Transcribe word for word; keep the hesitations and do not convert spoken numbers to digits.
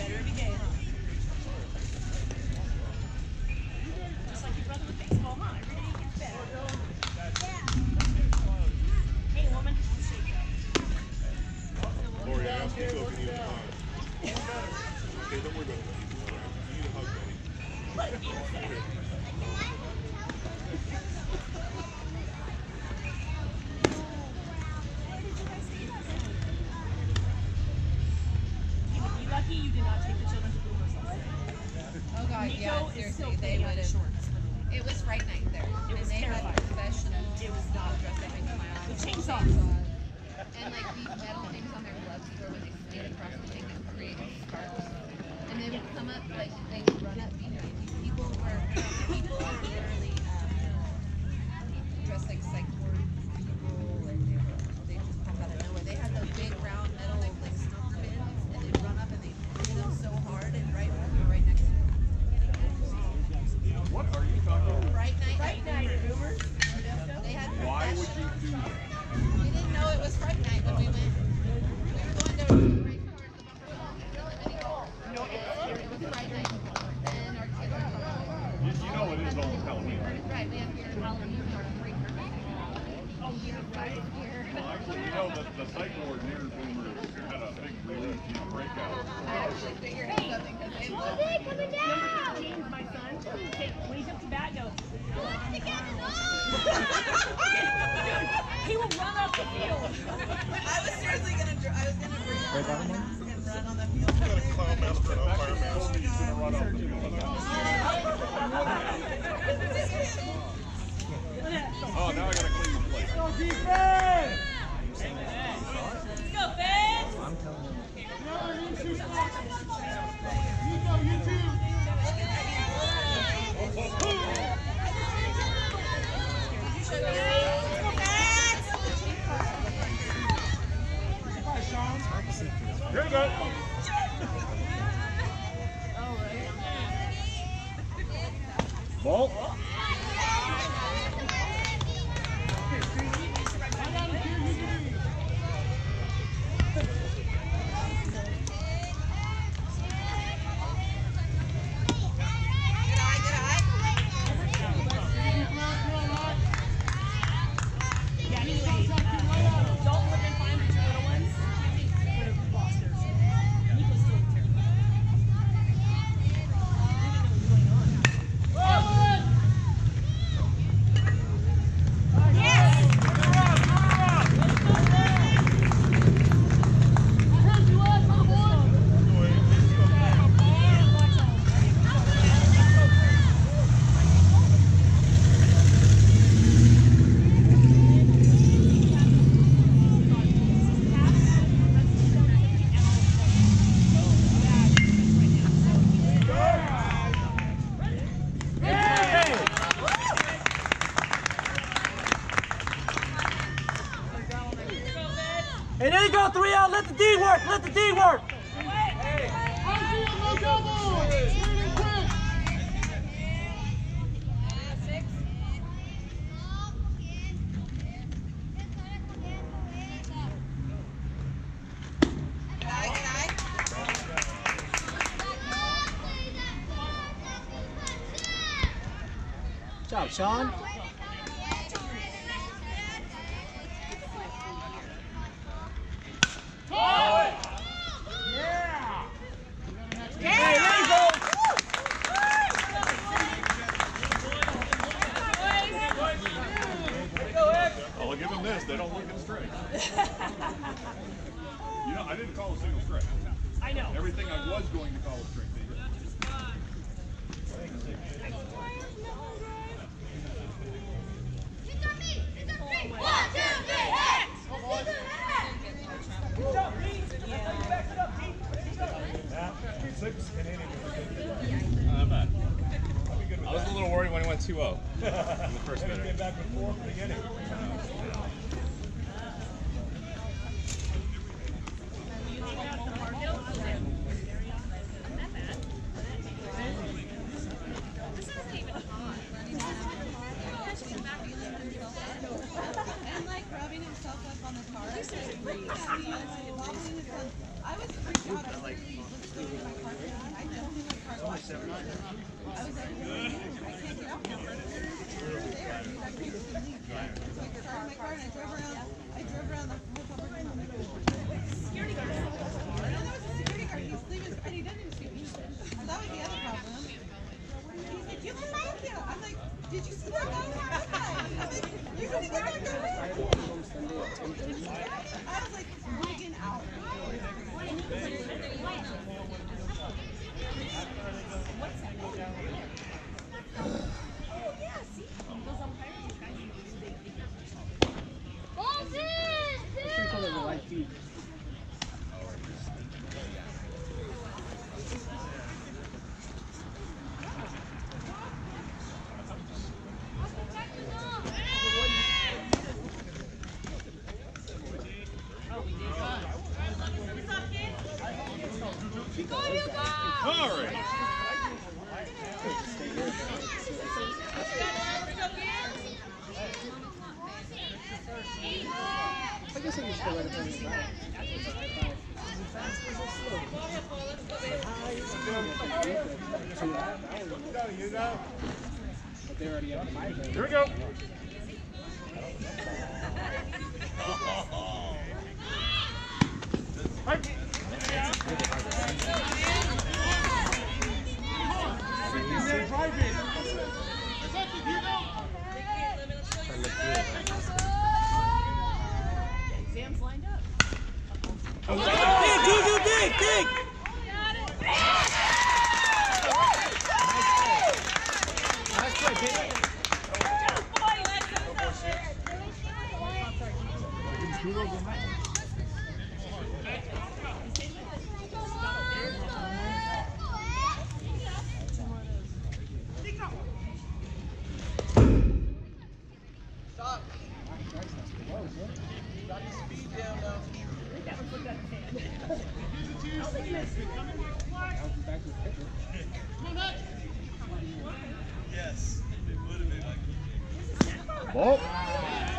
better every day, huh? Just like your brother with baseball, huh? Every day he gets better. Hey, woman. Lori, I asked you if you need a hug. Okay, don't worry about it. You need a hug, buddy. You lucky you did not take the children to Boomer's last night. Oh God, Nico yeah, is seriously, still they putting on would the have. shorts. It was fright night there. It was and they terrifying. had professional It was not dressed up in my eyes. The chainsaws. And like these metal things on their gloves where when they stand across the thing and create sparks. And they would come up, like they would run up behind you. People were people were literally um, dressed like psych ward people, and they were they just pop out of nowhere. They had those big round metal like smoker bins, and they'd run up and they hit them so hard, and right we were right next to them. What are you talking about? Fright night. Fright night at Boomers. They had Why would you do that? We didn't know it was Fright night when we went. We were going to race towards the bumper car. No, it was Fright night. And our kids were going. You, you know it is almost Halloween, right? Right, we had your Halloween party. Oh, yeah, right here. Well, actually, you know that the psych ward near Boomer had a big release, you know, breakout. I actually figured out something because they Oh, looked. hey, coming down. Number fifteen, my son. Okay, when he's up to bat, go. He will run off the field. I was seriously gonna. I was gonna bring him and run on the field. You got a clown master and umpire man. Told me you shouldn't run off the field. Oh, now I gotta clean the plate. Go defense! Let's go, fans! I'm telling you. You know, you too. Here we go. Ball. Yeah, anyway, uh, Dalton would have been fine, but your little ones would have lost theirs. Nico's still terrible. I didn't know what was going on. Hey, there you go, three out. Let the D work. Let the D work. Good job, Sean. I'll give them this. They don't look it straight. You know, I didn't call a single strike. I know. Everything I was going to call a strike, they did. Six and eight. Not bad. I was a little worried when he went two oh in the first Maybe minute. get back with four from the beginning. And like rubbing himself up on the the car. I was freaked out. I was freaked out. I was like, looking at my car. I don't think my car was I was like, I can't get out now. There. I couldn't even leave. So I got in my car and I drove around. I drove around the whole suburb. Security guard. And then there was a security guard. He's leaving, and he doesn't even speak English. So that was the other problem. He's like, you look back here. I'm like, did you see that guy? I'm like, you gonna get that guy? I was like, wigging out. Oh, yeah, see? Those umpires, guys, they All right. I guess I can just go right up on his back. But they already have five there. Here we go. Exams lined up. Dig, Juju, dig, dig! Nice play, Peyton. Ball.